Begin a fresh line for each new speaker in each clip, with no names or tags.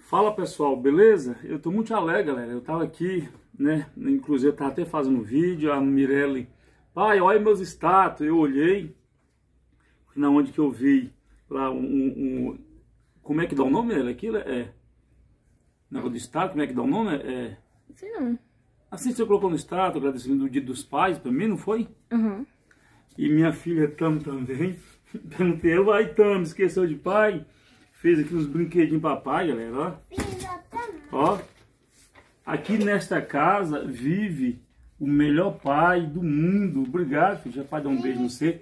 Fala pessoal, beleza? Eu tô muito alegre, galera. Eu tava aqui, né? Inclusive eu tava até fazendo um vídeo, a Mirelle, pai, olha meus status. Eu olhei, na onde que eu vi lá como é que dá o nome, Mirelle? Aquilo negócio do status, como é que dá o nome?
Sei não.
Assim você colocou no status, agradecendo do Dia dos Pais, pra mim, não foi?
Uhum.
E minha filha Tam também. Perguntei, vai Tam, esqueceu de pai? Fez aqui uns brinquedinhos pra pai, galera, ó. Aqui nesta casa vive o melhor pai do mundo. Obrigado, filho. Já pode dar um beijo no você.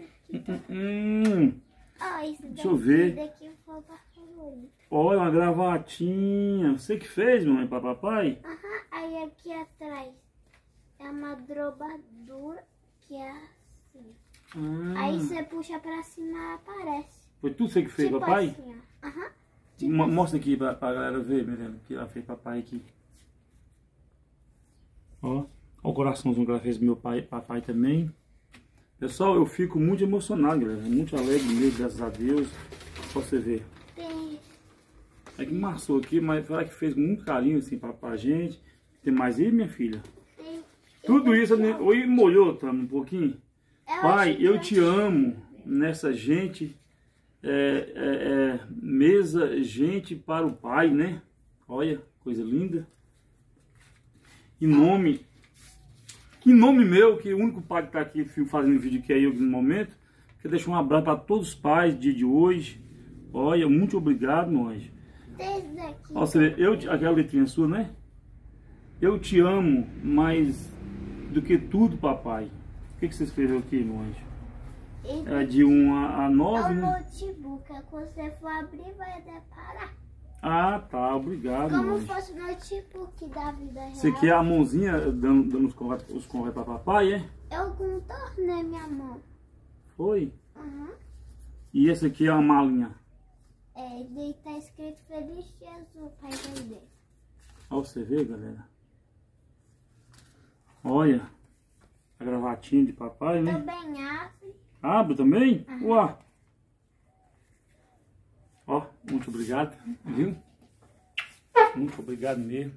Deixa eu ver. Olha, uma gravatinha. Você que fez, mamãe, para papai?
Aí aqui atrás é uma drobadura que é assim. Aí você puxa pra cima, aparece.
Foi tudo você que fez,
Tipo
papai?
Assim, ó.
Mostra aqui pra galera ver, Mirelle, que ela fez papai aqui. Ó o coraçãozinho que ela fez pro meu pai, papai também. Pessoal, eu fico muito emocionado, galera. Muito alegre mesmo, graças a Deus. Pra você ver. É que amassou aqui, mas ela que fez com muito carinho assim pra gente. Tem mais aí, minha filha? Tudo isso, oi, molhou, tá, um pouquinho? Pai, eu te amo nessa gente. Mesa, gente para o pai, né? Olha, coisa linda. Em nome meu, que o único pai que está aqui fazendo vídeo que é eu no momento, quero deixar um abraço para todos os pais do dia de hoje. Olha, muito obrigado, meu anjo. Ó, você vê, aquela letrinha sua, né? Eu te amo mais do que tudo, papai. O que você escreveu aqui, meu anjo? É de 1 a 9,
é o
né?
notebook, quando você for abrir vai deparar.
Ah, tá, obrigado.
Como fosse o notebook da vida real.
Você quer a mãozinha dando os convites para papai, é?
Eu contornei minha mão.
Foi? E esse aqui é uma malinha?
Daí tá escrito Feliz Jesus, Pai de Deus.
Olha, você vê, galera? Olha, a gravatinha de papai, né?
Também abre.
Abre também? Uau! Ó, muito obrigado, viu? Muito obrigado mesmo.